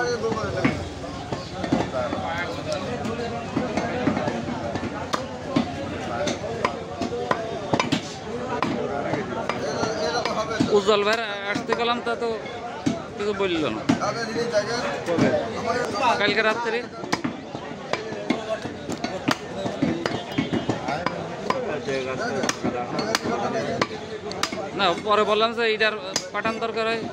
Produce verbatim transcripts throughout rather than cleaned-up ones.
উজ্জ্বল ভাই আসতে গেলাম তা তো কিছু বলল না কালকে রাত্রে না পরে বললাম যে এইটার পাঠান দরকার হয়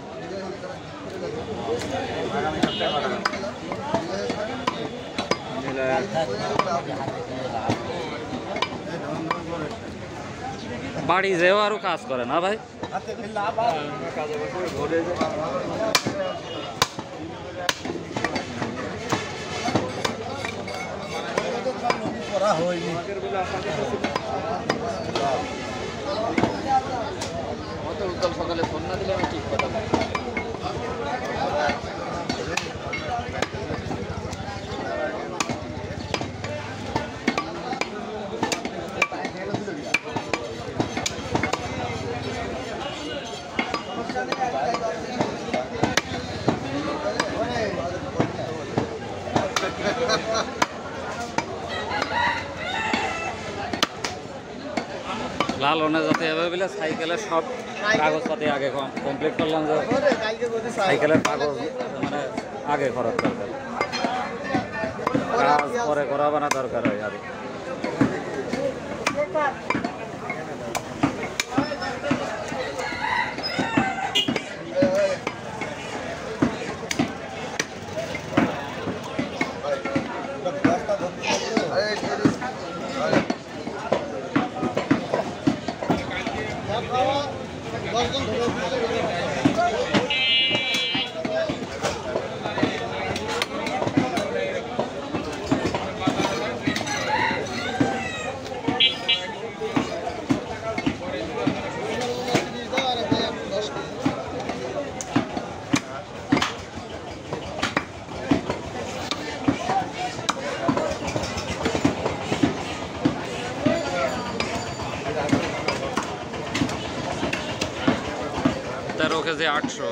বাড়ি যেও আরো কাজ করে না ভাই সকালে ফোন না দিলে আমি ঠিক কথা লাল ওনে যাতে হবে বলে সাইকেলের সব কাগজপাতি আগে কমপ্লিট করলাম যে সাইকেলের কাগজ মানে আগে করার দরকার কাজ পরে করাবো না দরকার হয় আর তেরো কেজি আটশো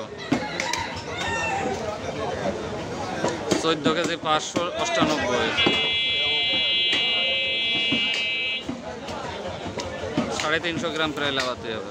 চোদ্দ কেজি পাঁচশো অষ্টানব্বই সাড়ে তিনশো গ্রাম প্রায় লাগাতে হবে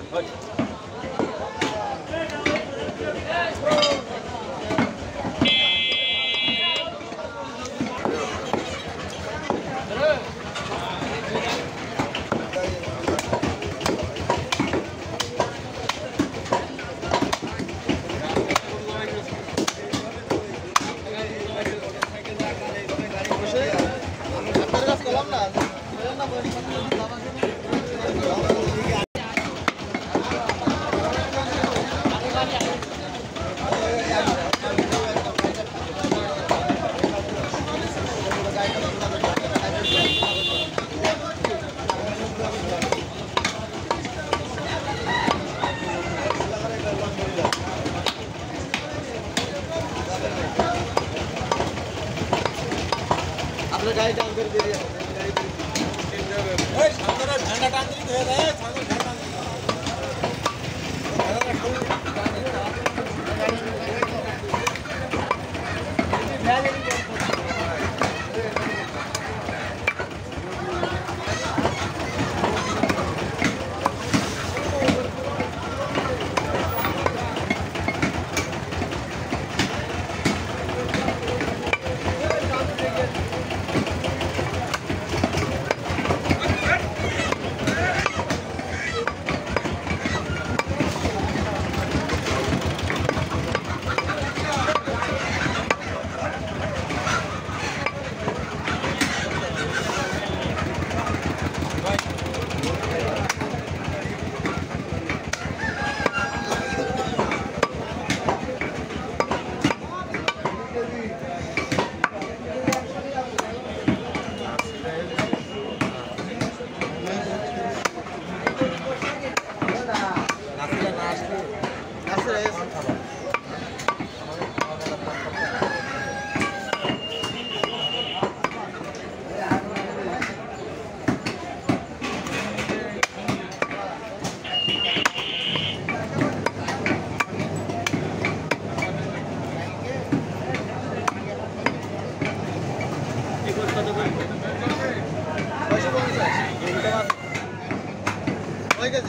কয় কেজি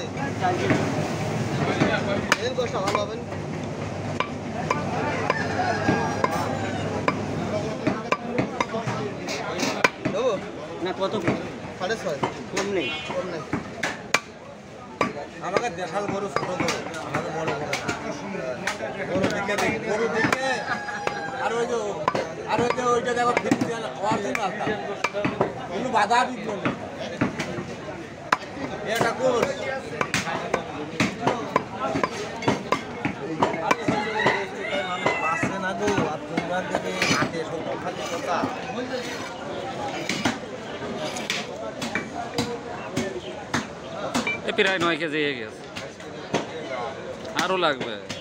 এর গোশটা ভালো হবে দেবো না কত সাড়ে ছয় কম নেই কম নেই আমাকে দেখাল গরু ছোট গরু আমাকে বড় গরু দিকে দেখি গরু দিকে আর ওই যে আর ওই যে ওইটা দেখো ফিরে খাওয়ার জন্য কোনো বাধা দিত না এটা কোর পাশে না গো আর তোমার দিকে হাতে ছোট খালি কথা প্রায় নয় কেজি হয়ে গেছে, আরও লাগবে।